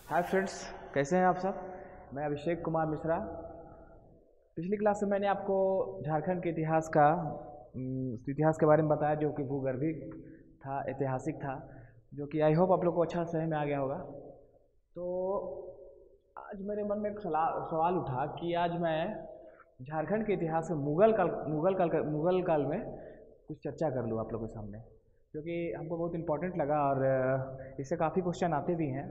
Hi friends, कैसे हैं आप सब। मैं अभिषेक कुमार मिश्रा। पिछली क्लास में मैंने आपको झारखंड के इतिहास के बारे में बताया, जो कि भूगर्भिक था, ऐतिहासिक था, जो कि आई होप आप लोग को अच्छा समझ में आ गया होगा। तो आज मेरे मन में एक सवाल उठा कि आज मैं झारखंड के इतिहास में मुगल काल में कुछ चर्चा कर लूँ आप लोगों के सामने, क्योंकि हमको बहुत इम्पोर्टेंट लगा और इससे काफ़ी क्वेश्चन आते भी हैं।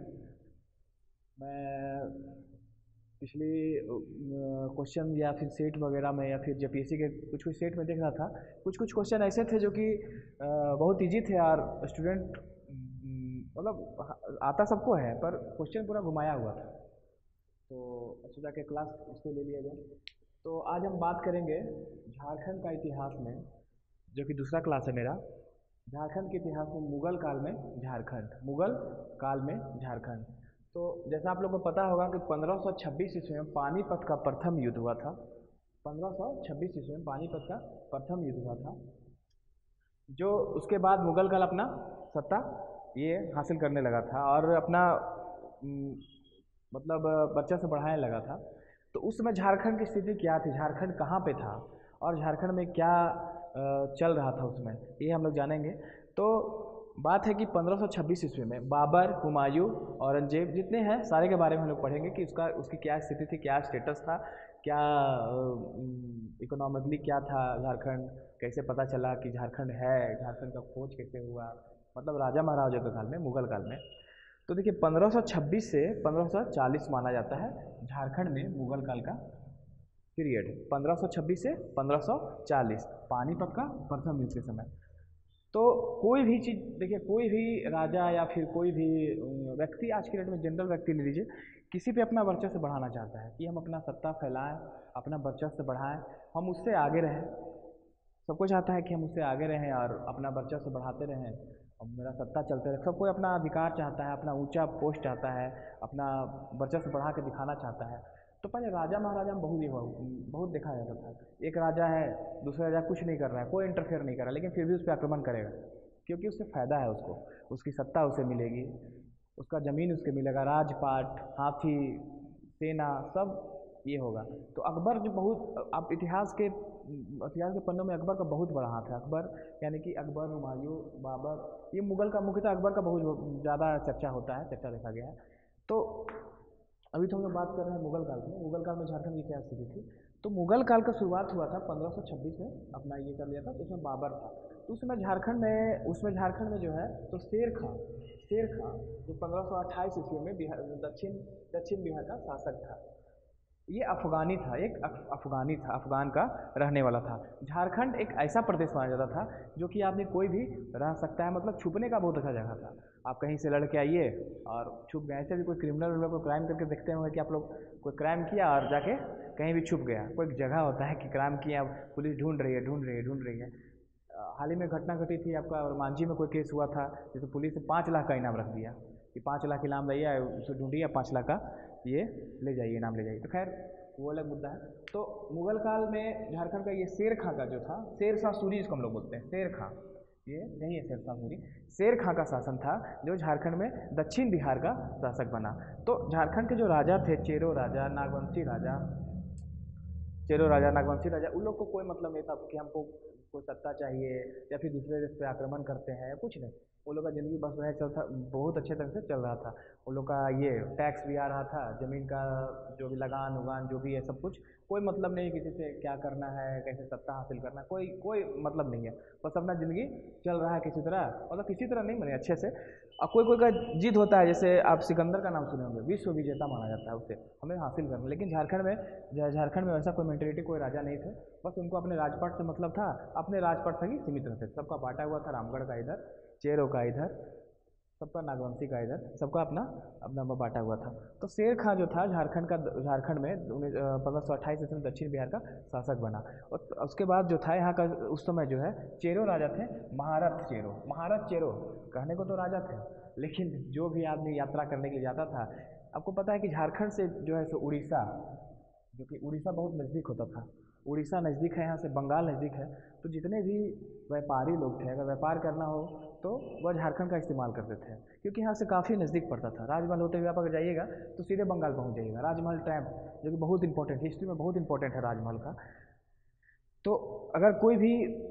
मैं पिछली क्वेश्चन या फिर सेट वगैरह में या फिर जेपीएससी के कुछ कुछ सेट में देख रहा था, कुछ कुछ क्वेश्चन ऐसे थे जो कि बहुत इजी थे और स्टूडेंट मतलब आता सबको है, पर क्वेश्चन पूरा घुमाया हुआ था। तो सोचा कि क्लास इस पर ले लिया जाए। तो आज हम बात करेंगे झारखंड का इतिहास में, जो कि दूसरा क्लास है मेरा। झारखंड के इतिहास में मुगल काल में झारखंड। तो जैसा आप लोगों को पता होगा कि 1526 ईस्वी में पानीपत का प्रथम युद्ध हुआ था। 1526 ईस्वी में पानीपत का प्रथम युद्ध हुआ था, जो उसके बाद मुगल काल अपना सत्ता ये हासिल करने लगा था और अपना मतलब वर्चस्व से बढ़ाने लगा था। तो उस समय झारखंड की स्थिति क्या थी, झारखंड कहाँ पे था और झारखंड में क्या चल रहा था उसमें, ये हम लोग जानेंगे। तो बात है कि 1526 ईस्वी में बाबर, हुमायूं, औरंगजेब जितने हैं सारे के बारे में हम लोग पढ़ेंगे कि उसकी क्या स्थिति थी, क्या स्टेटस था, क्या इकोनॉमिकली क्या था झारखंड, कैसे पता चला कि झारखंड है, झारखंड का खोज कैसे हुआ, मतलब राजा महाराजा के काल में, मुगल काल में। तो देखिए 1526 से 1540 माना जाता है झारखंड में मुगल काल का पीरियड। 1526 से 1540 पानीपत का प्रथम युद्ध के समय। तो कोई भी चीज़ देखिए, कोई भी राजा या फिर कोई भी व्यक्ति, आज के डेट में जनरल व्यक्ति ले लीजिए, किसी पे अपना वर्चस्व बढ़ाना चाहता है कि हम अपना सत्ता फैलाएं, अपना वर्चस्व बढ़ाएं, हम उससे आगे रहें। सबको चाहता है कि हम उससे आगे रहें और अपना वर्चस्व बढ़ाते रहें और मेरा सत्ता चलते रहे। सब कोई अपना अधिकार चाहता है, अपना ऊंचा पोस्ट चाहता है, अपना वर्चस्व बढ़ा के दिखाना चाहता है। तो पहले राजा महाराजा में बहुत देखा जाता था। एक राजा है, दूसरा राजा कुछ नहीं कर रहा है, कोई इंटरफेयर नहीं कर रहा है, लेकिन फिर भी उस पर आक्रमण करेगा, क्योंकि उससे फ़ायदा है, उसकी सत्ता उसे मिलेगी, उसका ज़मीन उसके मिलेगा, राजपाट, हाथी, सेना, सब ये होगा। तो अकबर जो बहुत, आप इतिहास के पन्नों में अकबर का बहुत बड़ा हाथ है। अकबर यानी कि अकबर, हुमायूं, बाबर, ये मुगल का, मुख्यतः अकबर का बहुत ज़्यादा चर्चा होता है, चर्चा देखा गया है। तो अभी तो हम लोग बात कर रहे हैं मुगल काल में। मुगल काल में झारखंड की क्या स्थिति थी। तो मुगल काल का शुरुआत हुआ था 1526 में, अपना ये कर लिया था। तो उसमें बाबर था। तो उसमें झारखंड में जो है, तो शेर खां जो 1528 ईस्वी में दक्षिण बिहार का शासक था। ये अफ़गानी था, अफ़गान का रहने वाला था। झारखंड एक ऐसा प्रदेश माना जाता था जो कि आदमी कोई भी रह सकता है, मतलब छुपने का बहुत अच्छा जगह था। आप कहीं से लड़के आइए और छुप गए। ऐसे भी कोई क्रिमिनल कोई क्राइम करके देखते होंगे कि आप लोग, कोई क्राइम किया और जाके कहीं भी छुप गया। कोई जगह होता है कि क्राइम किया, पुलिस ढूंढ रही है। हाल ही में घटना घटी थी आपका मांझी में, कोई केस हुआ था, जैसे पुलिस ने 5 लाख का इनाम रख दिया कि 5 लाख इनाम रहिए, उसे ढूंढिए, 5 लाख का ये ले जाइए, इनाम ले जाइए। तो खैर वो अलग मुद्दा है। तो मुगल काल में झारखंड का ये शेर खां का जो था, शेर शाह सूरी जिसको हम लोग बोलते हैं, शेर खां, ये नहीं है शेर शाह सूरी, शेर खां का शासन था, जो झारखंड में दक्षिण बिहार का शासक बना। तो झारखंड के जो राजा थे, नागवंशी राजा, उन लोग को कोई मतलब नहीं था कि हमको कोई सत्ता चाहिए या फिर दूसरे देश पे आक्रमण करते हैं, कुछ नहीं। वो लोग का ज़िंदगी बस वह चलता, बहुत अच्छे तरह से चल रहा था। वो लोग का ये टैक्स भी आ रहा था, ज़मीन का जो भी लगान उगान जो भी है सब कुछ, कोई मतलब नहीं किसी से क्या करना है, कैसे सत्ता हासिल करना है, कोई मतलब नहीं है। बस अपना ज़िंदगी चल रहा है किसी तरह, मतलब किसी तरह नहीं, बने अच्छे से। और कोई का जिद होता है, जैसे आप सिकंदर का नाम सुने होंगे, विश्व विजेता माना जाता है उसे, हमें हासिल करना। लेकिन झारखंड में वैसा कोई मेंटेलिटी, कोई राजा नहीं थे। बस उनको अपने राजपाट से मतलब था, अपने राजपाट तक ही सीमित रहते। सबका बांटा हुआ था, रामगढ़ का इधर, चेरो का इधर, सबका नागवंशी का इधर, सबका अपना अपना बांटा हुआ था। तो शेर खां जो था झारखंड में 1528 ईस्वी में दक्षिण बिहार का शासक बना। और उसके बाद जो था यहाँ का, उस समय जो है चेरो राजा थे, महारथ चेरो कहने को तो राजा थे, लेकिन जो भी आदमी यात्रा करने के लिए जाता था, आपको पता है कि झारखंड से जो है सो उड़ीसा, जो कि उड़ीसा बहुत नज़दीक होता था, उड़ीसा नज़दीक है, यहाँ से बंगाल नज़दीक है, तो जितने भी व्यापारी लोग थे, अगर व्यापार करना हो तो वह झारखंड का इस्तेमाल करते थे, क्योंकि यहाँ से काफ़ी नज़दीक पड़ता था। राजमहल होते हुए आप अगर जाइएगा तो सीधे बंगाल पहुँच जाइएगा। राजमहल ट्रैप जो कि बहुत इंपॉर्टेंट, हिस्ट्री में बहुत इंपॉर्टेंट है राजमहल का। तो अगर कोई भी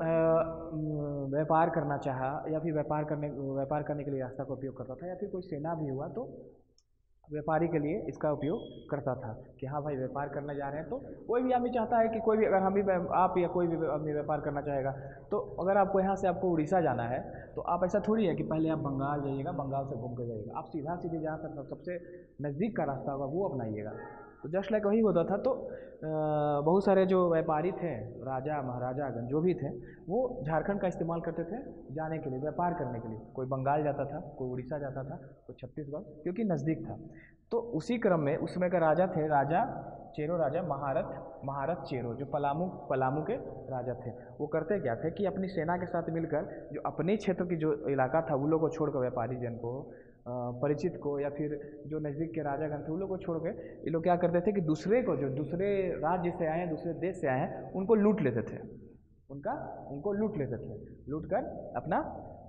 व्यापार करना चाहा या फिर व्यापार करने के लिए रास्ता का उपयोग करता था, या फिर कोई सेना भी हुआ तो व्यापारी के लिए इसका उपयोग करता था कि हाँ भाई व्यापार करने जा रहे हैं। तो कोई भी आदमी चाहता है कि कोई भी, अगर हम भी, आप या कोई भी आदमी व्यापार करना चाहेगा, तो अगर आपको यहाँ से आपको उड़ीसा जाना है तो आप ऐसा थोड़ी है कि पहले आप बंगाल जाइएगा, बंगाल से घूम कर जाइएगा। आप सीधा सीधे जहाँ तक सबसे नज़दीक का रास्ता होगा वो अपनाइएगा। तो जस्ट लाइक वही होता था। तो बहुत सारे जो व्यापारी थे, राजा महाराजागण जो भी थे, वो झारखंड का इस्तेमाल करते थे जाने के लिए, व्यापार करने के लिए। कोई बंगाल जाता था, कोई उड़ीसा जाता था, कोई छत्तीसगढ़, क्योंकि नज़दीक था। तो उसी क्रम में उस समय का राजा थे, राजा चेरो, राजा महारथ चेरो, जो पलामू के राजा थे। वो करते क्या थे कि अपनी सेना के साथ मिलकर जो अपने क्षेत्र की जो इलाका था उन लोगों को छोड़कर, व्यापारी जन को, परिचित को, या फिर जो नज़दीक के राजागण थे उन लोगों को छोड़ के ये लोग क्या करते थे कि दूसरे को, जो दूसरे राज्य से आए हैं, दूसरे देश से आए हैं, उनको लूट लेते थे। उनको लूट लेते थे, लूट कर अपना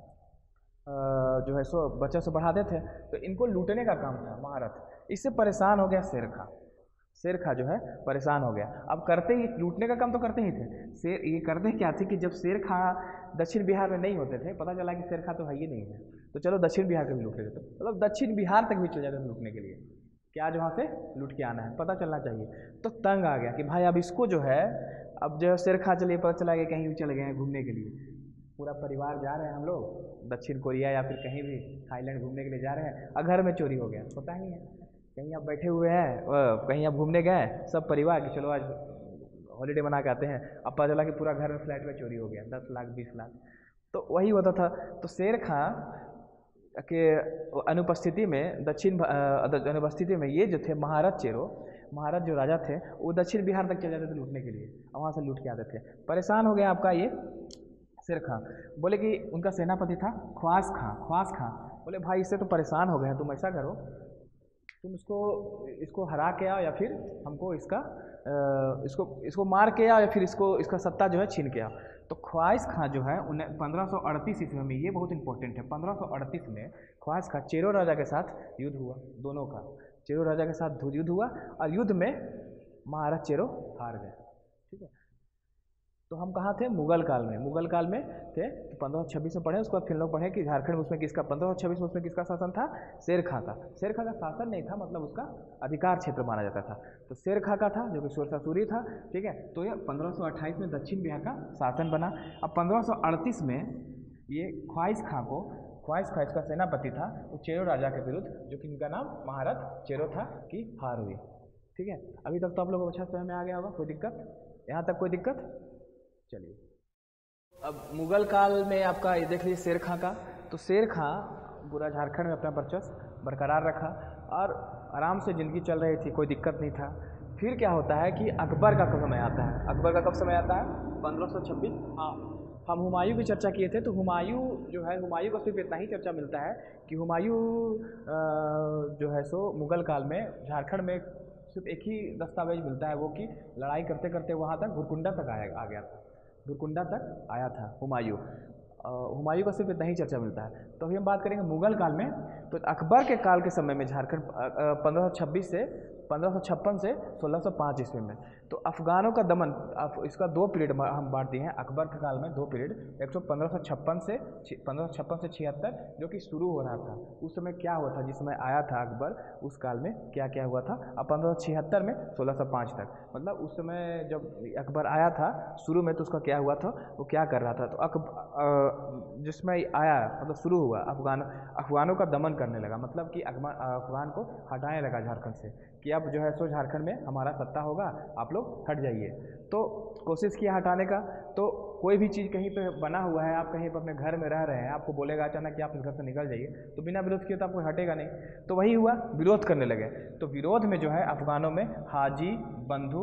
जो है सो बच्चा से बढ़ाते थे। तो इनको लूटने का काम था महारथ। इससे परेशान हो गया शेरखा जो है परेशान हो गया। अब करते ही लूटने का काम तो करते ही थे। ये करते क्या थे कि जब शेरखा दक्षिण बिहार में नहीं होते थे, पता चला कि शेरखा तो है ही नहीं है, तो चलो दक्षिण बिहार के भी लूट लेते थे। मतलब दक्षिण बिहार तक भी चले जाते थे लूटने के लिए, क्या जो वहाँ से लूट के आना है, पता चलना चाहिए। तो तंग आ गया कि भाई अब इसको जो है, अब जो शेरखा चलिए पता चला कि कहीं भी चले गए हैं घूमने के लिए, पूरा परिवार जा रहे हैं हम लोग दक्षिण कोरिया या फिर कहीं भी थाईलैंड घूमने के लिए जा रहे हैं, और घर में चोरी हो गया, पता ही है। कहीं आप बैठे हुए हैं, कहीं आप घूमने गए सब परिवार कि चलो आज हॉलीडे मना के आते हैं, अब पता चला कि पूरा घर में फ्लैट में चोरी हो गया, 10 लाख 20 लाख। तो वही होता था। तो शेरखा के अनुपस्थिति में अनुपस्थिति में ये जो थे महारथ जो राजा थे, वो दक्षिण बिहार तक चले जाते थे लूटने के लिए, और वहाँ से लूट के आते थे। परेशान हो गया आपका ये शेरखा। बोले कि उनका सेनापति था ख्वास खां। बोले भाई इससे तो परेशान हो गए हैं, तुम ऐसा करो, तुम इसको हरा के आओ, या फिर हमको इसको मार के आओ, या फिर इसका सत्ता जो है छीन के आओ। तो ख्वास खां जो है 1538 ईस्वी में, ये बहुत इंपॉर्टेंट है, 1538 में ख्वास खां चेरो राजा के साथ युद्ध हुआ, दोनों का चेरो राजा के साथ युद्ध हुआ, और युद्ध में महाराज चेरो हार गए। ठीक है। तो हम कहाँ थे? मुगल काल में थे। तो 1526 में पढ़े, उसके बाद फिर लोग पढ़े कि झारखंड में उसमें किसका 1526 में उसमें किसका शासन था? शेरखा का शासन नहीं था, मतलब उसका अधिकार क्षेत्र माना जाता था। तो शेरखा का था, जो कि शोरशासुरी था। ठीक है। तो ये 1528 में दक्षिण बिहार का शासन बना। अब 1538 में ये ख्वास खां इसका सेनापति था, वो चेरो राजा के विरुद्ध, जो कि इनका नाम महारथ चेरो था, की हार हुई। ठीक है। अभी तक तो आप लोगों को अच्छा समझ में आ गया होगा, कोई दिक्कत यहाँ तक? कोई दिक्कत? चलिए, अब मुगल काल में आपका ये देख लीजिए शेरखा का। तो शेरखा पूरा झारखंड में अपना वर्चस्व बरकरार रखा और आराम से ज़िंदगी चल रही थी, कोई दिक्कत नहीं था। फिर क्या होता है कि अकबर का कब समय आता है? अकबर का कब समय आता है? 1526। हाँ, हम हुमायूं की चर्चा किए थे। तो हुमायूं जो है, हुमायूं को सिर्फ इतना ही चर्चा मिलता है कि हुमायूं जो है सो मुगल काल में झारखंड में सिर्फ एक ही दस्तावेज मिलता है, वो कि लड़ाई करते करते वहाँ तक घुरकुंडा तक आ गया था, घुरकुंडा तक आया था हुमायूं। हुमायूं का सिर्फ इतना ही चर्चा मिलता है। तो अभी हम बात करेंगे मुगल काल में। तो अकबर के काल के समय में झारखंड 1556 से 1605 ईस्वी में, तो अफगानों का दमन, इसका 2 पीरियड हम बांट दिए हैं अकबर के काल में, 2 पीरियड। 1556 से 76, जो कि शुरू हो रहा था। उस समय क्या हुआ था? जिस समय आया था अकबर, उस काल में क्या क्या हुआ था? अब 1576 में 1605 तक, मतलब उस समय जब अकबर आया था शुरू में, तो उसका क्या हुआ था, वो क्या कर रहा था? तो जिसमें आया, मतलब शुरू हुआ, अफगानों का दमन करने लगा, मतलब कि अफगान को हटाने लगा झारखंड से, कि अब जो है सो झारखंड में हमारा सत्ता होगा, आप लोग हट जाइए। तो कोशिश किया हटाने का। तो कोई भी चीज़ कहीं पे बना हुआ है, आप कहीं पर अपने घर में रह रहे हैं, आपको बोलेगा अचानक कि आप इस घर से निकल जाइए, तो बिना विरोध किए तो आपको हटेगा नहीं। तो वही हुआ, विरोध करने लगे। तो विरोध में जो है अफगानों में हाजी बंधु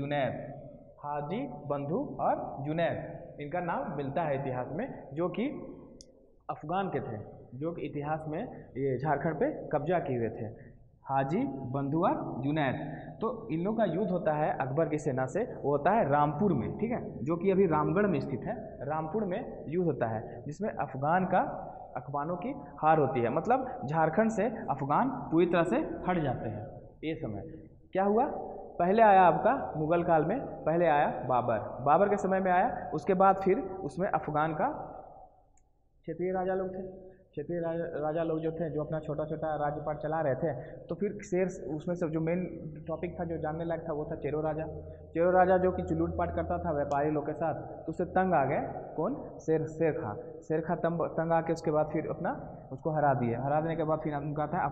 और जुनैद, इनका नाम मिलता है इतिहास में, जो कि अफगान के थे, जो कि इतिहास में ये झारखंड पे कब्जा किए हुए थे। हाजी, बंधु और जुनैद। तो इन लोग का युद्ध होता है अकबर की सेना से, वो होता है रामपुर में, ठीक है, जो कि अभी रामगढ़ में स्थित है। रामपुर में युद्ध होता है जिसमें अफगानों की हार होती है, मतलब झारखंड से अफगान पूरी तरह से हट जाते हैं। ये समय क्या हुआ, पहले आया आपका मुगल काल में, पहले आया बाबर के समय में आया, उसके बाद फिर उसमें अफगान का क्षेत्रीय राजा लोग थे, क्षेत्रीय राजा लोग जो थे, जो अपना छोटा छोटा राज्यपाट चला रहे थे। तो फिर शेर, उसमें से जो मेन टॉपिक था जो जानने लायक था वो था चेरो राजा जो कि लूटपाट करता था व्यापारी लोग के साथ। तो उससे तंग आ गए कौन, शेर खा तंग आके उसके बाद फिर अपना उसको हरा देने के बाद फिर उनका था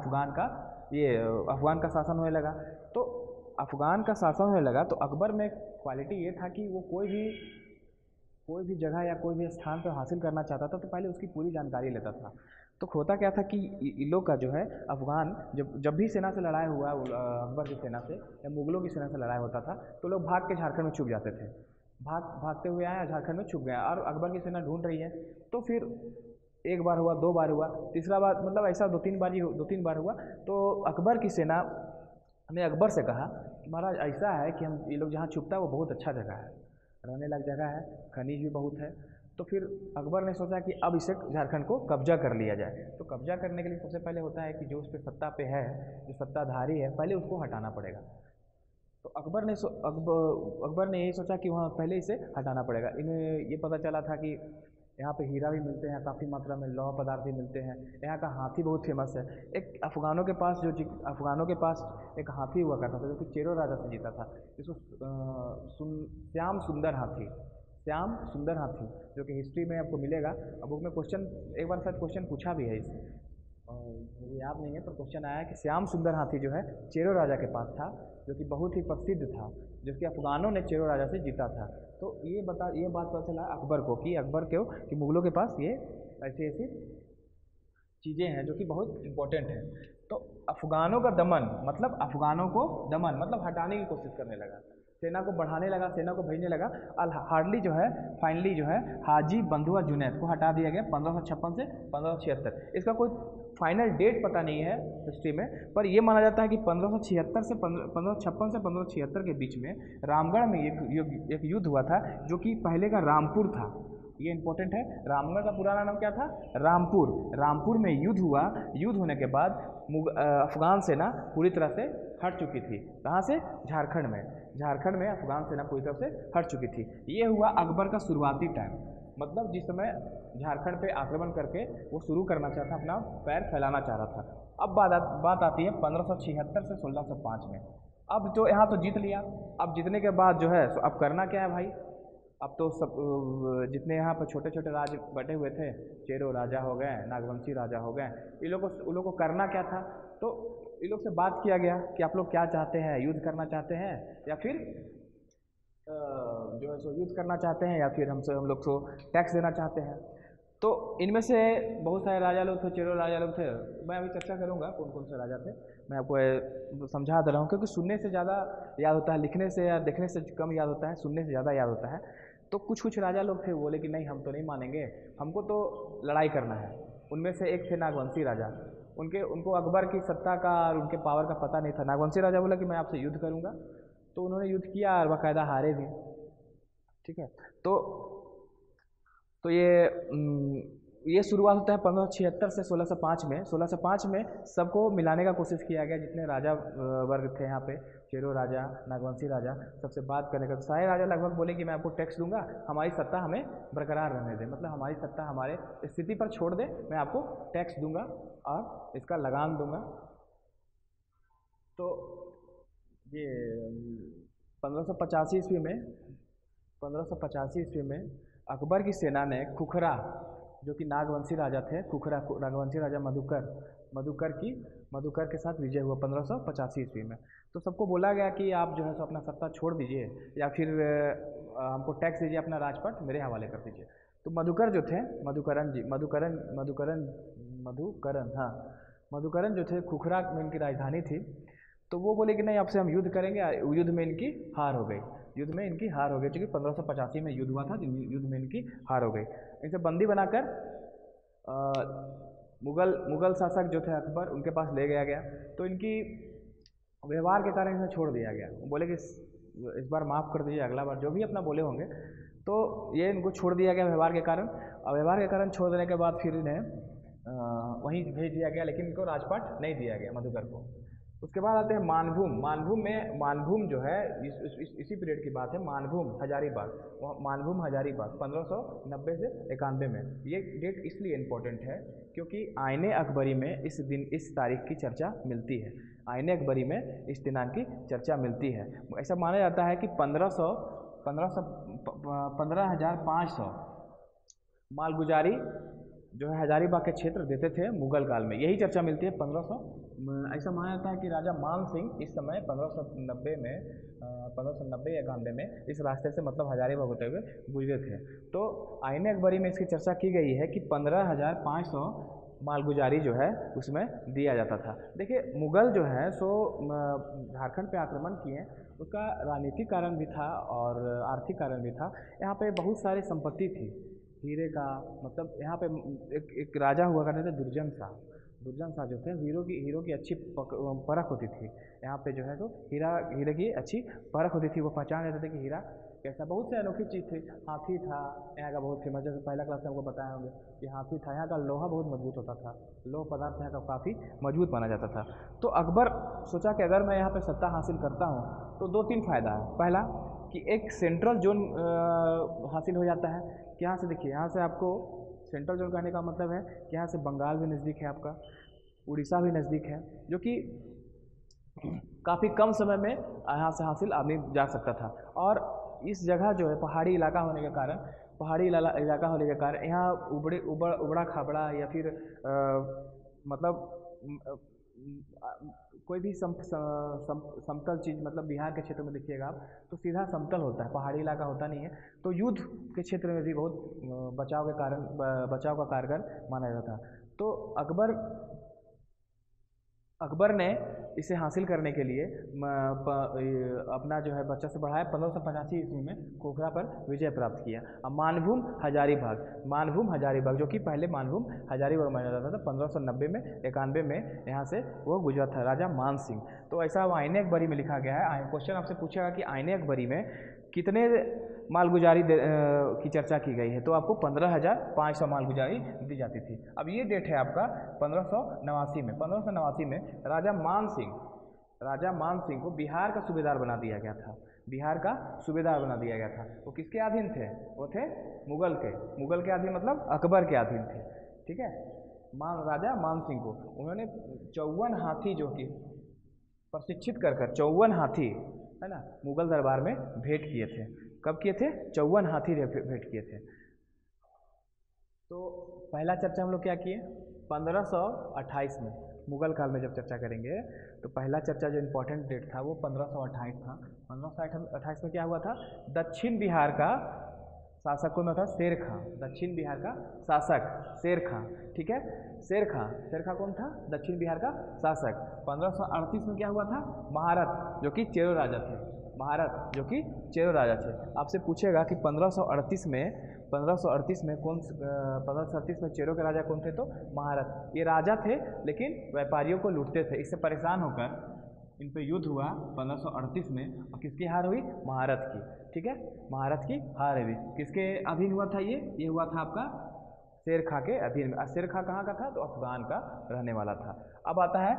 अफगान का शासन होने लगा। तो अफगान का शासन होने लगा तो अकबर में क्वालिटी ये था कि वो कोई भी जगह या कोई भी स्थान पर हासिल करना चाहता था तो पहले उसकी पूरी जानकारी लेता था। तो होता क्या था कि इन लोग का जो है अफगान जब भी सेना से लड़ाई हुआ, अकबर की सेना से या मुगलों की सेना से लड़ाई होता था तो लोग भाग के झारखंड में छुप जाते थे, भागते हुए आए झारखंड में छुप गए और अकबर की सेना ढूंढ रही है। तो फिर एक बार हुआ, दो बार हुआ, तीसरा बार, मतलब ऐसा दो तीन बार हुआ। तो अकबर की सेना ने अकबर से कहा कि महाराज ऐसा है कि हम ये लोग जहाँ छुपता है वो बहुत अच्छा जगह है, रहने लायक जगह है, खनिज भी बहुत है। तो फिर अकबर ने सोचा कि अब इसे झारखंड को कब्जा कर लिया जाए। तो कब्जा करने के लिए सबसे पहले होता है कि जो उस पर सत्ता पे है, जो सत्ताधारी है, पहले उसको हटाना पड़ेगा। तो अकबर ने यही सोचा कि वहाँ पहले इसे हटाना पड़ेगा। इन्हें ये पता चला था कि यहाँ पे हीरा भी मिलते हैं, काफ़ी मात्रा में लौह पदार्थ भी मिलते हैं, यहाँ का हाथी बहुत फेमस है। अफगानों के पास एक हाथी हुआ करता था जो कि चेरो राजा से जीता था, जिसको श्याम सुंदर हाथी, जो कि हिस्ट्री में आपको मिलेगा। अब बुक में क्वेश्चन एक बार शायद क्वेश्चन पूछा भी है इससे, मुझे याद नहीं है, पर क्वेश्चन आया कि श्याम सुंदर हाथी जो है चेरो राजा के पास था, जो कि बहुत ही प्रसिद्ध था, जो कि अफगानों ने चेरो राजा से जीता था। तो ये बात पता चला अकबर को कि मुगलों के पास ये ऐसी चीज़ें हैं जो कि बहुत इम्पोर्टेंट हैं। तो अफगानों को दमन मतलब हटाने की कोशिश करने लगा, सेना को बढ़ाने लगा, सेना को भेजने लगा। फाइनली जो है हाजी, बंधु और जुनैद को हटा दिया गया 1556 से 1576। इसका कोई फाइनल डेट पता नहीं है हिस्ट्री में, पर यह माना जाता है कि 1556 से 1576 के बीच में रामगढ़ में एक युद्ध हुआ था, जो कि पहले का रामपुर था। ये इंपॉर्टेंट है, रामगढ़ का पुराना नाम क्या था, रामपुर में युद्ध हुआ। युद्ध होने के बाद अफगान सेना पूरी तरह से हट चुकी थी। कहाँ से, झारखंड में अफगान सेना पूरी तरह से हट चुकी थी। ये हुआ अकबर का शुरुआती टाइम, मतलब जिस समय झारखंड पे आक्रमण करके वो शुरू करना चाहता, अपना पैर फैलाना चाह रहा था। अब बात आती है 1576 से 1605 में। अब तो यहाँ तो जीत लिया, अब जीतने के बाद जो है अब करना क्या है भाई, अब तो सब जितने यहाँ पर छोटे छोटे राज्य बटे हुए थे, चेरो राजा हो गए, नागवंशी राजा हो गए, उन लोगों को करना क्या था। तो इन लोग से बात किया गया कि आप लोग क्या चाहते हैं, युद्ध करना चाहते हैं या फिर जो है सो युद्ध करना चाहते हैं, या फिर हम लोग को टैक्स देना चाहते हैं। तो इनमें से बहुत सारे राजा लोग थे, चेरो राजा लोग थे। मैं अभी चर्चा करूंगा कौन कौन से राजा थे, मैं आपको समझा दे रहा हूँ, क्योंकि सुनने से ज़्यादा याद होता है, लिखने से या देखने से कम याद होता है, सुनने से ज़्यादा याद होता है। तो कुछ राजा लोग थे, बोले कि नहीं हम तो नहीं मानेंगे, हमको तो लड़ाई करना है। उनमें से एक थे नागवंशी राजा, उनको अकबर की सत्ता का और उनके पावर का पता नहीं था। नागवंशी राजा बोला कि मैं आपसे युद्ध करूंगा, तो उन्होंने युद्ध किया और बाकायदा हारे भी, ठीक है। तो ये शुरुआत होता है 1576 से 1605 में। 1605 में सबको मिलाने का कोशिश किया गया, जितने राजा वर्ग थे यहाँ पे, चेरो राजा, नागवंशी राजा, सबसे बात करने का। तो सारे राजा लगभग बोले कि मैं आपको टैक्स दूंगा, हमारी सत्ता हमें बरकरार रहने दें, मतलब हमारी सत्ता हमारे स्थिति पर छोड़ दे, मैं आपको टैक्स दूंगा और इसका लगान दूंगा। तो ये 1585 ईस्वी में अकबर की सेना ने खुखरा, जो कि नागवंशी राजा थे, नागवंशी राजा मधुकर के साथ विजय हुआ 1585 ईस्वी में। तो सबको बोला गया कि आप जो है सो अपना सत्ता छोड़ दीजिए या फिर हमको टैक्स दीजिए, अपना राजपाट मेरे हवाले कर दीजिए। तो मधुकर जो थे, मधुकरण जो थे, खुखरा में इनकी राजधानी थी। तो वो बोले कि नहीं, आपसे हम युद्ध करेंगे। युद्ध में इनकी हार हो गई, क्योंकि 1585 में युद्ध हुआ था, युद्ध में इनकी हार हो गई। इनसे बंदी बनाकर मुगल शासक जो थे अकबर, उनके पास ले गया गया। तो इनकी व्यवहार के कारण इन्हें छोड़ दिया गया। बोले कि इस बार माफ़ कर दीजिए, अगला बार जो भी अपना बोले होंगे। तो ये इनको छोड़ दिया गया व्यवहार के कारण। और व्यवहार के कारण छोड़ देने के बाद फिर इन्हें वहीं भेज दिया गया, लेकिन इनको राजपाट नहीं दिया गया मधुकर को। उसके बाद आते हैं मानभूम। मानभूम जो है इसी पीरियड की बात है। मानभूम हजारीबाग, मानभूम हजारीबाग 1590 से 91 में। ये डेट इसलिए इम्पोर्टेंट है क्योंकि आईने अकबरी में इस तारीख की चर्चा मिलती है। आईने अकबरी में इस दिनांक की चर्चा मिलती है। ऐसा माना जाता है कि 15,500 मालगुजारी जो है हजारीबाग के क्षेत्र देते थे मुगल काल में। यही चर्चा मिलती है 1500। ऐसा माना जाता है कि राजा मान सिंह इस समय 1590 में 1590-91 में इस रास्ते से मतलब हजारीबाग होते हुए गुजरे थे। तो आईने अकबरी में इसकी चर्चा की गई है कि 15,500 मालगुजारी जो है उसमें दिया जाता था। देखिए मुगल जो है सो झारखंड पे आक्रमण किए, उसका राजनीतिक कारण भी था और आर्थिक कारण भी था। यहाँ पे बहुत सारी संपत्ति थी हीरे का, मतलब यहाँ पे एक राजा हुआ करते थे दुर्जन शाह जो थे, हीरो की अच्छी परख होती थी। यहाँ पे जो है तो हीरे की अच्छी परख होती थी। वो पहचान लेते थे कि हीरा कैसा। बहुत से अनोखी चीज़ थी। हाथी था यहाँ का बहुत फेमस, जैसे पहला क्लास में आपको बताए होंगे कि हाथी था। यहाँ का लोहा बहुत मजबूत होता था, लोह पदार्थ यहाँ का काफ़ी मजबूत माना जाता था। तो अकबर सोचा कि अगर मैं यहाँ पे सत्ता हासिल करता हूँ तो 2-3 फ़ायदा है। पहला कि एक सेंट्रल जोन हासिल हो जाता है कि यहाँ से देखिए, यहाँ से आपको सेंट्रल जोन कहने का मतलब है कि यहाँ से बंगाल भी नज़दीक है, आपका उड़ीसा भी नज़दीक है, जो कि काफ़ी कम समय में यहाँ से हासिल आदमी जा सकता था। और इस जगह जो है पहाड़ी इलाका होने के कारण यहाँ उबड़ा खाबड़ा या फिर मतलब कोई भी समतल चीज़, मतलब बिहार के क्षेत्र में देखिएगा आप तो सीधा समतल होता है, पहाड़ी इलाका होता नहीं है। तो युद्ध के क्षेत्र में भी बहुत बचाव का कारगर माना जाता था। तो अकबर ने इसे हासिल करने के लिए अपना जो है बच्चा से बढ़ाया। 1585 ईस्वी में खोखरा पर विजय प्राप्त किया। अब मानभूम हजारीबाग जो कि पहले मानभूम हजारीबाग माना जाता था, 1590 में 91 में यहाँ से वो गुजरा था राजा मान सिंह। तो ऐसा आईने अकबरी में लिखा गया है। क्वेश्चन आपसे पूछेगा कि आईने अकबरी में कितने मालगुजारी की चर्चा की गई है, तो आपको 15,500 मालगुजारी दी जाती थी। अब ये डेट है आपका 1589 में राजा मान सिंह को बिहार का सूबेदार बना दिया गया था। वो किसके अधीन थे? वो थे मुगल के अधीन, मतलब अकबर के अधीन थे। ठीक है। राजा मान सिंह को उन्होंने 54 हाथी जो कि प्रशिक्षित कर 54 हाथी है ना मुगल दरबार में भेंट किए थे। कब किए थे? 54 हाथी भेंट किए थे। तो पहला चर्चा हम लोग क्या किए? 1528 में, मुगल काल में जब चर्चा करेंगे तो पहला चर्चा जो इम्पोर्टेंट डेट था वो 1528 था। 1528 में क्या हुआ था? दक्षिण बिहार का शासक कौन था? शेर खां। दक्षिण बिहार का शासक शेर खां। ठीक है, शेर खां कौन था? दक्षिण बिहार का शासक। 1538 में क्या हुआ था? महारथ जो कि चेरो राजा थे। आपसे पूछेगा कि 1538 में चेरो के राजा कौन थे? तो महारथ। ये राजा थे लेकिन व्यापारियों को लूटते थे। इससे परेशान होकर इन पे युद्ध हुआ 1538 में, और किसकी हार हुई? महारथ की। ठीक है, महारथ की हार हुई। किसके अधीन हुआ था ये हुआ था आपका शेर खां के अधीन में। शेर खां कहाँ का था? तो अफगान का रहने वाला था। अब आता है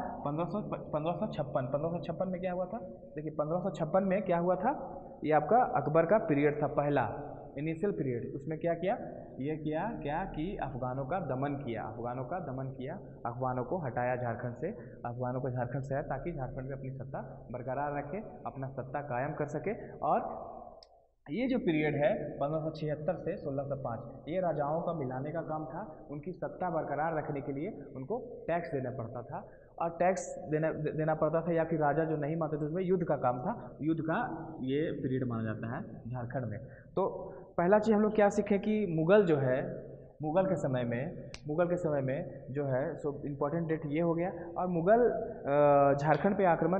1556 में क्या हुआ था? देखिए 1556 में क्या हुआ था? ये आपका अकबर का पीरियड था, पहला इनिशियल पीरियड। उसमें क्या किया? ये किया क्या कि अफगानों का दमन किया, अफगानों को हटाया झारखंड से, ताकि झारखंड में अपनी सत्ता बरकरार रखे, अपना सत्ता कायम कर सके। और ये जो पीरियड है 1576 से 1605, ये राजाओं का मिलाने का काम था। उनकी सत्ता बरकरार रखने के लिए उनको टैक्स देना पड़ता था, और टैक्स देना पड़ता था, या फिर राजा जो नहीं मानते थे उसमें युद्ध का काम था। युद्ध का ये पीरियड माना जाता है झारखंड में। तो पहला चीज़ हम लोग क्या सीखें कि मुगल के समय में जो है सो इम्पोर्टेंट डेट ये हो गया। और मुगल झारखंड पे आक्रमण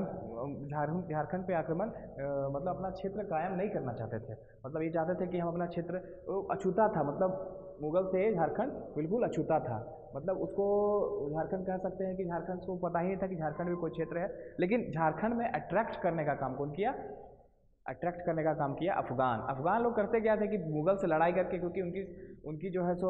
मतलब अपना क्षेत्र कायम नहीं करना चाहते थे। मतलब ये चाहते थे कि हम अपना क्षेत्र अछूता था, मतलब मुगल से झारखंड बिल्कुल अछूता था, मतलब उसको झारखंड कह सकते हैं कि झारखंड को पता ही नहीं था कि झारखंड भी कोई क्षेत्र है। लेकिन झारखंड में अट्रैक्ट करने का काम कौन किया? अट्रैक्ट करने का काम किया अफ़गान। अफ़गान लोग करते क्या थे कि मुग़ल से लड़ाई करके, क्योंकि उनकी उनकी जो है सो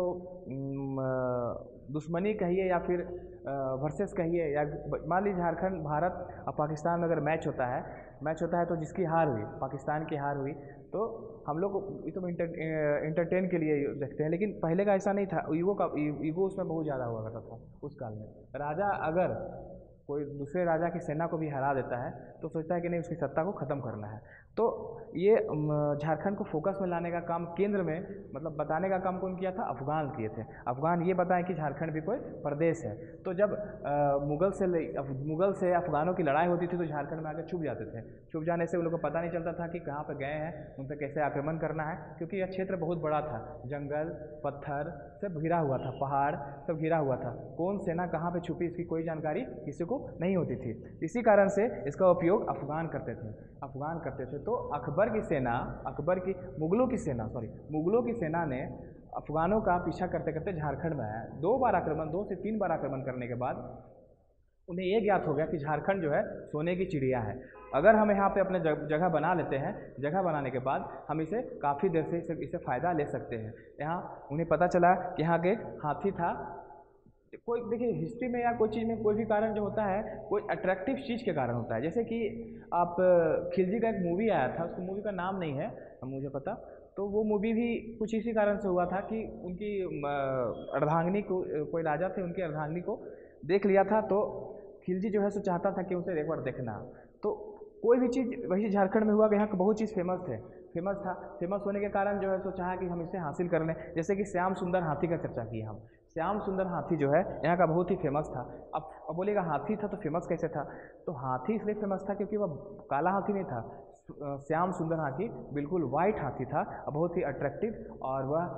दुश्मनी कहिए या फिर वर्सेस कहिए, या मान लीजिए झारखंड भारत और पाकिस्तान में अगर मैच होता है तो जिसकी हार हुई, पाकिस्तान की हार हुई, तो हम लोग ये तो इंटरटेन के लिए देखते हैं। लेकिन पहले का ऐसा नहीं था, ईगो उसमें बहुत ज़्यादा हुआ करता था उस काल में। राजा अगर कोई दूसरे राजा की सेना को भी हरा देता है तो सोचता है कि नहीं, उसकी सत्ता को ख़त्म करना है। तो ये झारखंड को फोकस में लाने का काम, केंद्र में मतलब बताने का काम कौन किया था? अफ़गान किए थे। अफ़गान ये बताएं कि झारखंड भी कोई प्रदेश है। तो जब मुग़ल से अफ़गानों की लड़ाई होती थी तो झारखंड में आके छुप जाते थे। छुप जाने से उन लोगों को पता नहीं चलता था कि कहाँ पर गए हैं, उन पर कैसे आक्रमण करना है, क्योंकि यह क्षेत्र बहुत बड़ा था, जंगल पत्थर सब घिरा हुआ था, पहाड़ सब घिरा हुआ था। कौन सेना कहाँ पे छुपी इसकी कोई जानकारी किसी को नहीं होती थी। इसी कारण से इसका उपयोग अफ़गान करते थे। तो अकबर की सेना, मुग़लों की सेना ने अफ़गानों का पीछा करते करते झारखंड में आया। 2 से 3 बार आक्रमण करने के बाद उन्हें ये ज्ञात हो गया कि झारखंड जो है सोने की चिड़िया है। अगर हम यहाँ पे अपने जगह बना लेते हैं, जगह बनाने के बाद हम इसे काफ़ी देर से इसे फ़ायदा ले सकते हैं। यहाँ उन्हें पता चला कि यहाँ के हाथी था। कोई देखिए, हिस्ट्री में या कोई चीज़ में कोई भी कारण जो होता है, कोई अट्रैक्टिव चीज़ के कारण होता है। जैसे कि आप खिलजी का एक मूवी आया था, उस मूवी का नाम नहीं है मुझे पता, तो वो मूवी भी कुछ इसी कारण से हुआ था कि उनकी अर्धांगिनी को, कोई राजा थे, उनकी अर्धांगिनी को देख लिया था, तो खिलजी जो है सो चाहता था कि उसे एक बार देखना। तो कोई भी चीज़ वही झारखंड में हुआ कि यहाँ के बहुत चीज़ फेमस होने के कारण जो है सो चाहा कि हम इसे हासिल कर लें। जैसे कि श्याम सुंदर हाथी का चर्चा की हम। श्याम सुंदर हाथी जो है यहाँ का बहुत ही फेमस था। अब बोलेगा हाथी था तो फेमस कैसे था? तो हाथी इसलिए फेमस था क्योंकि वह काला हाथी नहीं था, श्याम सुंदर हाथी बिल्कुल वाइट हाथी था, बहुत ही अट्रैक्टिव, और वह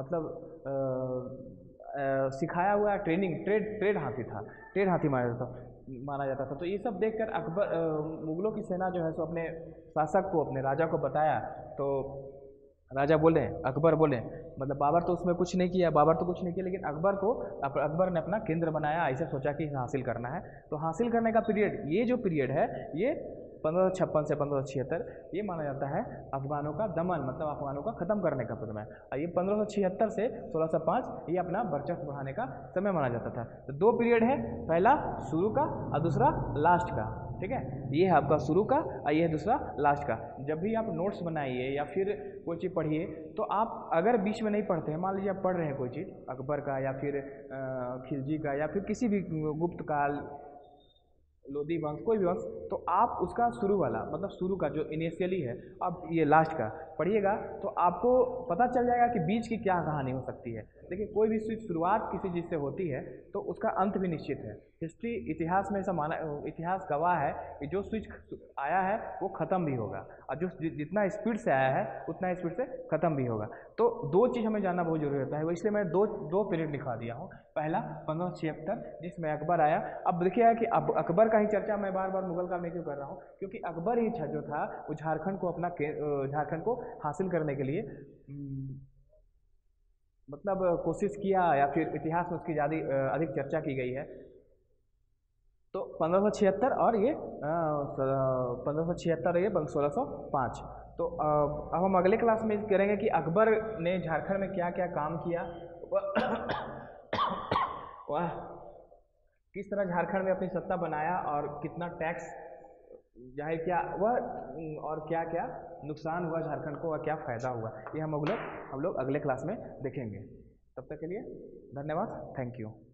मतलब सिखाया हुआ ट्रेड हाथी माना जाता था। तो ये सब देखकर मुग़लों की सेना जो है सो अपने शासक को, अपने राजा को बताया। तो राजा बोले, अकबर बोले, मतलब बाबर तो उसमें कुछ नहीं किया, लेकिन अकबर ने अपना केंद्र बनाया। ऐसे सोचा कि हासिल करना है। तो हासिल करने का पीरियड, ये जो पीरियड है, ये 1556 से 1576 ये माना जाता है अफ़गानों का दमन, मतलब अफ़गानों का ख़त्म करने का समय। और ये 1576 से 1605 ये अपना वर्चस्व बढ़ाने का समय माना जाता था। तो 2 पीरियड है, पहला शुरू का और दूसरा लास्ट का। ठीक है, ये है आपका शुरू का और ये है दूसरा लास्ट का। जब भी आप नोट्स बनाइए या फिर कोई चीज़ पढ़िए, तो आप अगर बीच में नहीं पढ़ते हैं, मान लीजिए आप पढ़ रहे हैं कोई चीज़ अकबर का या फिर खिलजी का या फिर किसी भी गुप्त काल, लोधी वंश, कोई भी वंश, तो आप उसका शुरू वाला, मतलब शुरू का जो इनिशियली है, अब ये लास्ट का पढ़िएगा तो आपको पता चल जाएगा कि बीच की क्या कहानी हो सकती है। देखिए, कोई भी शुरुआत किसी चीज़ से होती है तो उसका अंत भी निश्चित है। हिस्ट्री, इतिहास में ऐसा माना, इतिहास गवाह है कि जो स्विच आया है वो ख़त्म भी होगा, और जो जितना स्पीड से आया है उतना स्पीड से ख़त्म भी होगा। तो 2 चीज़ हमें जानना बहुत जरूरी होता है, वो इसलिए मैं दो पीरियड लिखवा दिया हूँ। पहला 1576 जिसमें अकबर आया। अब देखिए कि अब अकबर का ही चर्चा मैं बार बार मुगल काल में क्यों कर रहा हूँ, क्योंकि अकबर ही जो था वो झारखंड को हासिल करने के लिए मतलब कोशिश किया, या फिर इतिहास में उसकी ज़्यादा अधिक चर्चा की गई है। तो 1576 और ये 1576 और ये 1605। तो अब हम अगले क्लास में करेंगे कि अकबर ने झारखंड में क्या क्या काम किया, वह किस तरह झारखंड में अपनी सत्ता बनाया और कितना टैक्स जाहिर किया वह, और क्या क्या नुकसान हुआ झारखंड को और क्या फ़ायदा हुआ, ये हम लोग अगले क्लास में देखेंगे। तब तक के लिए धन्यवाद, थैंक यू।